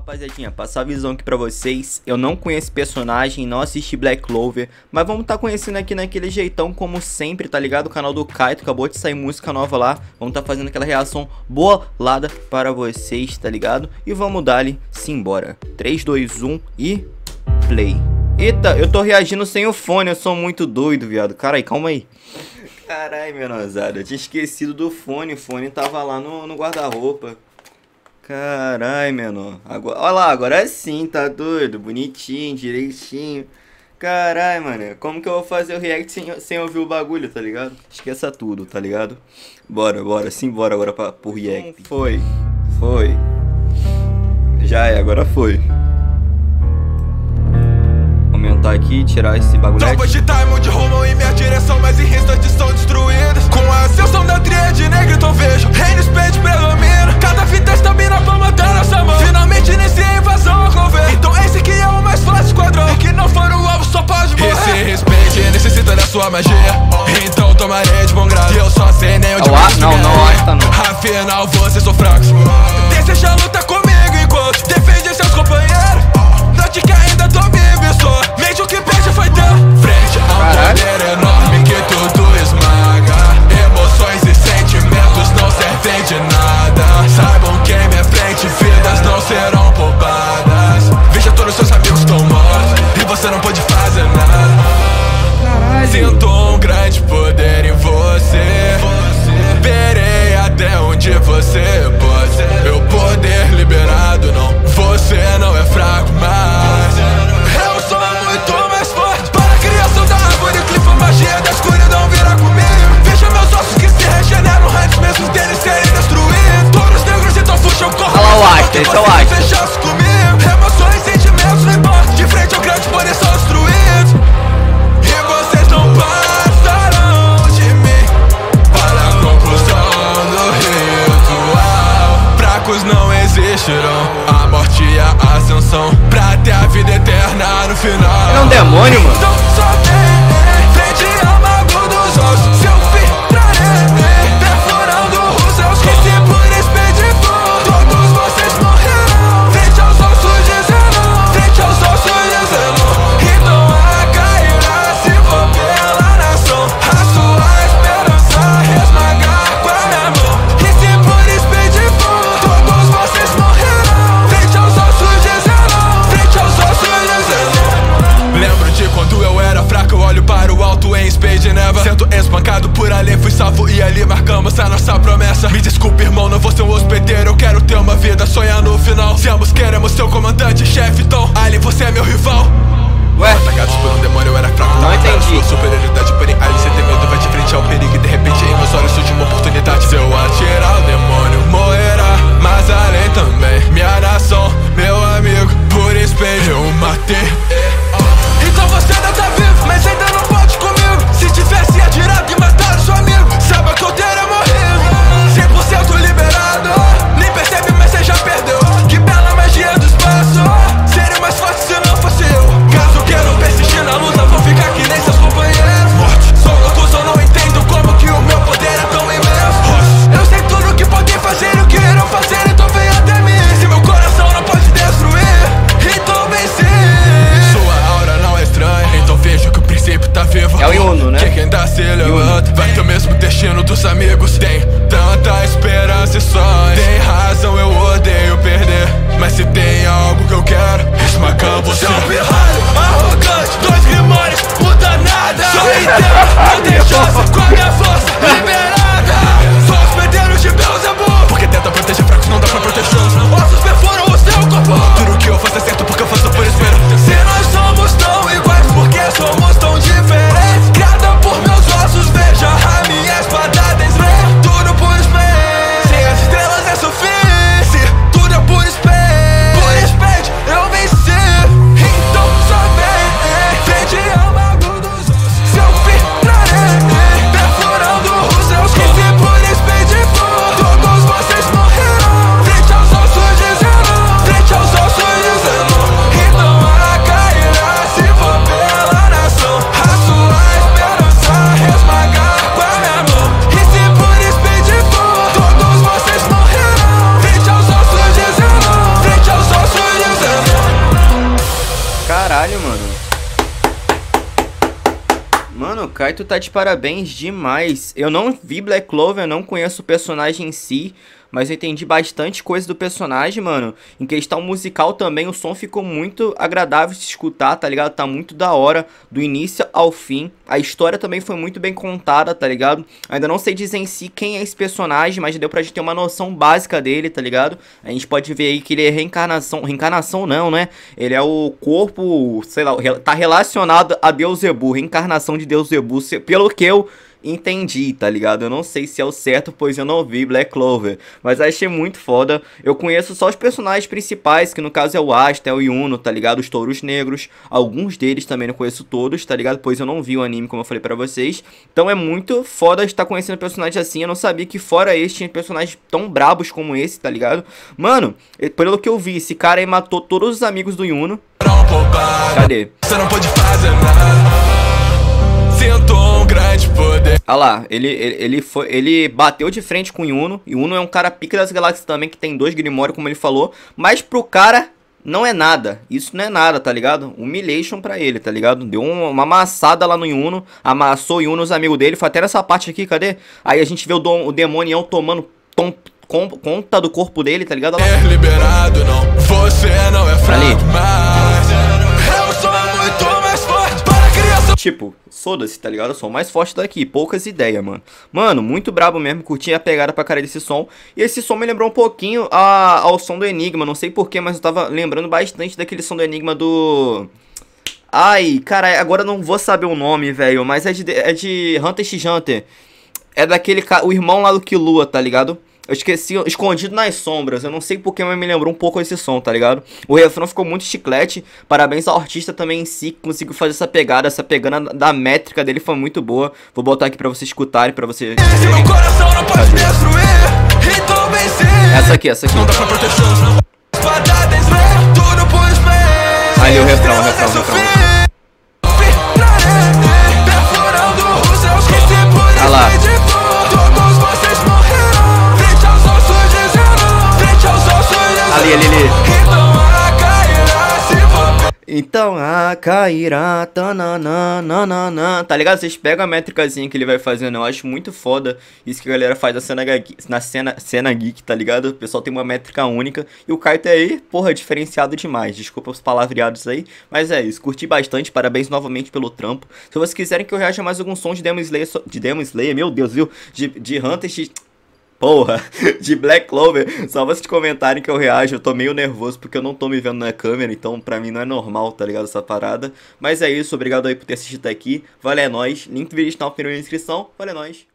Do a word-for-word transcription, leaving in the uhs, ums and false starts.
rapaziadinha, passar a visão aqui pra vocês. Eu não conheço personagem, não assisti Black Clover, mas vamos tá conhecendo aqui naquele jeitão como sempre, tá ligado? O canal do Kaito, acabou de sair música nova lá. Vamos tá fazendo aquela reação bolada para vocês, tá ligado? E vamos dar-lhe simbora. três, dois, um e play. Eita, eu tô reagindo sem o fone, eu sou muito doido, viado. Carai, calma aí. Carai, menosada, eu tinha esquecido do fone, o fone tava lá no, no guarda-roupa. Carai, menor. Agora, olha lá, agora sim, tá doido? Bonitinho, direitinho. Carai, mano. Como que eu vou fazer o react sem, sem ouvir o bagulho, tá ligado? Esqueça tudo, tá ligado? Bora, bora. Simbora agora pra, pro react. Foi. Foi. Já é, agora foi. Aumentar aqui, tirar esse bagulho aqui. Tropas de Diamond rumam em minha direção, mas em instantes são destruídas. Com a ascensão da tríade negra, então vejo Reino Spade predomina. Cada fita está bem na palma da nossa mão. Finalmente iniciei a invasão ao governo. Então esse que é o mais forte esquadrão. E que não for o alvo só pode morrer. Esse respeite necessita da sua magia. Então tomarei de bom grado. E eu só sei nem onde eu Não, não, esta não. Afinal vocês são fracos. Deseja luta comigo enquanto defende seus companheiros. Note que ainda tô vivo e só mente o que perde foi ter frente ao poder enorme que tudo esmaga. Emoções e sentimentos não servem de nada. Saibam que em minha frente vidas não serão poupadas. Veja todos seus amigos estão mortos e você não pode fazer nada. Caralho. Sinto um grande poder em você. Verei até onde você pode. Meu poder liberado, não. Você não é fraco, mas eu sou muito mais forte. Para a criação da árvore, clipa a magia da escuridão virá comigo. Veja meus ossos que se regeneram antes mesmo deles serem destruídos. Todos negros então fuxam, corram. Olha lá o Aster, esse é o Aster. Fechasse comigo. Emoções, sentimentos, não importa. De frente ao grande poder são destruídos. E vocês não passarão de mim. Para a conclusão do ritual. Fracos não existirão. A morte e a ascensão pra ter a vida eterna no final. Ele é um demônio, mano. Então só tem frente ao mago dos ossos. Se eu filtrarei, perfurando os seus que se por espelho for, todos vocês morrerão. Frente aos ossos de Zenon, frente aos ossos de Zenon. Então a cairá se for pela nação. A sua esperança esmagar com a minha mão. E se por espelho for, todos vocês morrerão. Frente aos ossos de Zenon, frente aos ossos de Zenon. Lembro de quando eu era fraco, eu olho para o alto em Spade Neva. Sendo espancado por ali, fui salvo e ali marcamos a nossa promessa. Me desculpe, irmão, não vou ser um hospedeiro. Eu quero ter uma vida, sonhar no final. Se ambos queremos seu comandante, chefe, então Ali, você é meu rival. Ué? Atacado por um demônio, eu era fraco. Não entendi. Sua superioridade, porém Ali você tem medo, vai de frente ao perigo. E de repente em meus olhos surge uma oportunidade. Se eu atirar, o demônio morrerá, mas além também minha nação, meu amigo. Por espelho eu matei. Então você ainda tá vivo, mas ainda não pode comigo. Se tivesse atirado e matado seu amigo, saiba que eu teria morrido. Cem por cento liberado, nem percebe, mas você já perdeu. Que bela magia do espaço. Seria mais forte se não fosse eu. Caso queiram persistir na luta, vão ficar que nem seus companheiros. Morte, sou loucos, eu não entendo como que o meu poder é tão imenso. Eu sei tudo Caralho, mano. Mano, o Kaito tá de parabéns demais. Eu não vi Black Clover, eu não conheço o personagem em si, mas eu entendi bastante coisa do personagem, mano. Em questão musical também, o som ficou muito agradável de se escutar, tá ligado? Tá muito da hora, do início ao fim. A história também foi muito bem contada, tá ligado? Ainda não sei dizer em si quem é esse personagem, mas deu pra gente ter uma noção básica dele, tá ligado? A gente pode ver aí que ele é reencarnação... Reencarnação não, né? Ele é o corpo, sei lá, tá relacionado a Deus Zebu, reencarnação de Deus Zebu, pelo que eu entendi, tá ligado? Eu não sei se é o certo, pois eu não vi Black Clover, mas achei muito foda. Eu conheço só os personagens principais, que no caso é o Asta, é o Yuno, tá ligado? Os Touros Negros, alguns deles também não conheço todos, tá ligado? Pois eu não vi o anime, como eu falei pra vocês. Então é muito foda estar conhecendo personagens assim. Eu não sabia que fora esse tinha personagens tão brabos como esse, tá ligado? Mano, pelo que eu vi, esse cara aí matou todos os amigos do Yuno. Cadê? Você não pode fazer nada. Sentou um grande poder. Olha lá, ele, ele, ele, foi, ele bateu de frente com o Yuno. Yuno é um cara pica das galáxias também, que tem dois Grimório, como ele falou. Mas pro cara não é nada. Isso não é nada, tá ligado? Humiliation pra ele, tá ligado? Deu uma, uma amassada lá no Yuno. Amassou o Yuno, os amigos dele. Foi até nessa parte aqui, cadê? Aí a gente vê o, dom, o demonião tomando tom, com, conta do corpo dele, tá ligado? É liberado, não. Você não é fraco, mas eu sou muito mais forte para criança. Tipo, foda-se, tá ligado? Eu sou o mais forte daqui, poucas ideias, mano. Mano, muito brabo mesmo, curti a pegada pra cara desse som. E esse som me lembrou um pouquinho a, ao som do Enigma, não sei porquê, mas eu tava lembrando bastante daquele som do Enigma do... Ai, cara, agora eu não vou saber o nome, velho, mas é de, é de Hunter x Hunter. É daquele cara, o irmão lá do Killua, tá ligado? Eu esqueci, Escondido nas Sombras. Eu não sei porque, mas me lembrou um pouco esse som, tá ligado? O refrão ficou muito chiclete. Parabéns ao artista também em si, que conseguiu fazer essa pegada. Essa pegada da métrica dele foi muito boa. Vou botar aqui pra vocês escutarem, pra vocês... Meu coração não pode destruir, então vencer. Essa aqui, essa aqui. Não dá pra proteger os meus padadas, tudo por meus. Ali o refrão, o refrão, o refrão. Olha lá. Ali, ali, ali. Então a cairá, tananana, tá ligado? Vocês pegam a métricazinha que ele vai fazendo, eu acho muito foda isso que a galera faz na cena, na cena, cena geek, tá ligado? O pessoal tem uma métrica única e o Kaito aí, porra, diferenciado demais. Desculpa os palavreados aí, mas é isso, curti bastante, parabéns novamente pelo trampo. Se vocês quiserem que eu reaja mais algum som de Demon Slayer, de Demon Slayer, meu Deus, viu? De, de Hunter x... Porra, de Black Clover, só vocês comentarem que eu reajo. Eu tô meio nervoso porque eu não tô me vendo na câmera, então pra mim não é normal, tá ligado, essa parada. Mas é isso, obrigado aí por ter assistido até aqui. Valeu, é nóis. Link do vídeo está na primeira inscrição. Valeu, é nóis.